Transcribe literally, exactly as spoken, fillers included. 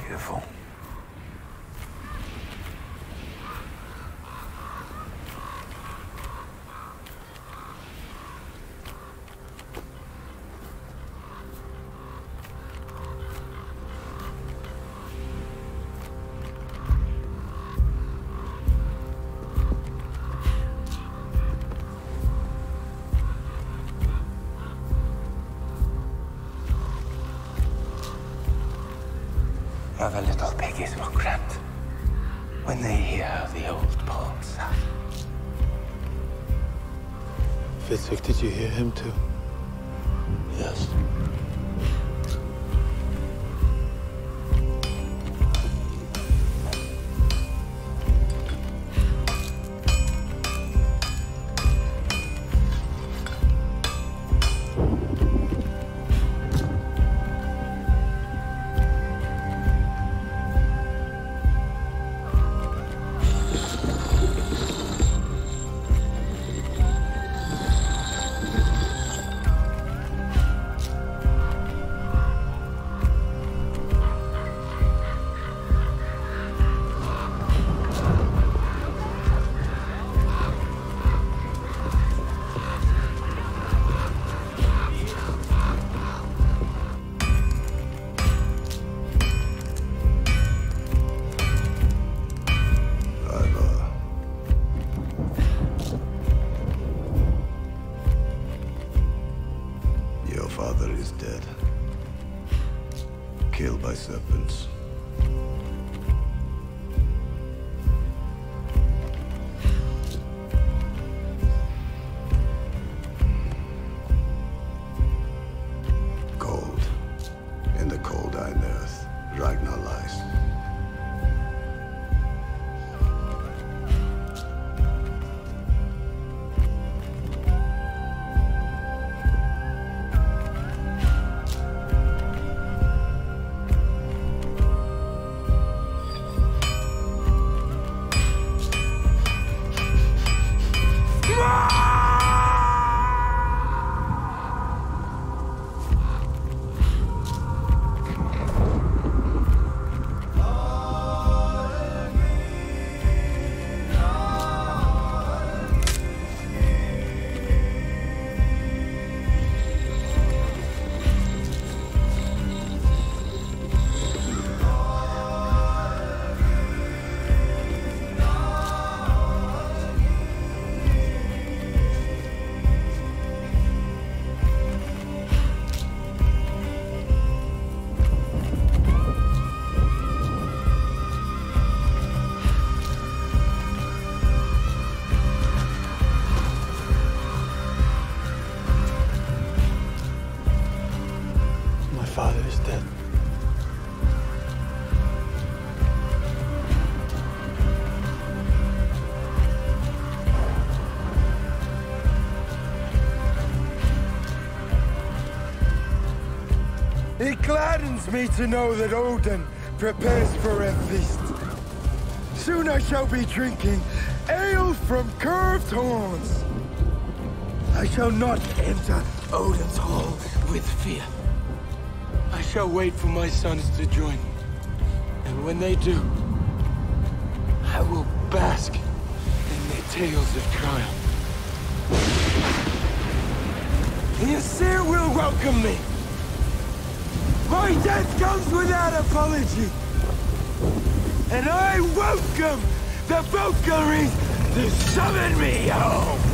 Beautiful. Other little piggies will grunt when they hear the old poem sung. Muzic, did you hear him too? Yes. Father is dead. Killed by serpents. Cold. In the cold iron earth, Ragnar lies. Father is dead. It gladdens me to know that Odin prepares for a feast. Soon I shall be drinking ale from curved horns. I shall not enter Odin's hall with fear. I shall wait for my sons to join me. And when they do, I will bask in their tales of triumph. The Aesir will welcome me. My death comes without apology. And I welcome the Valkyries to summon me home.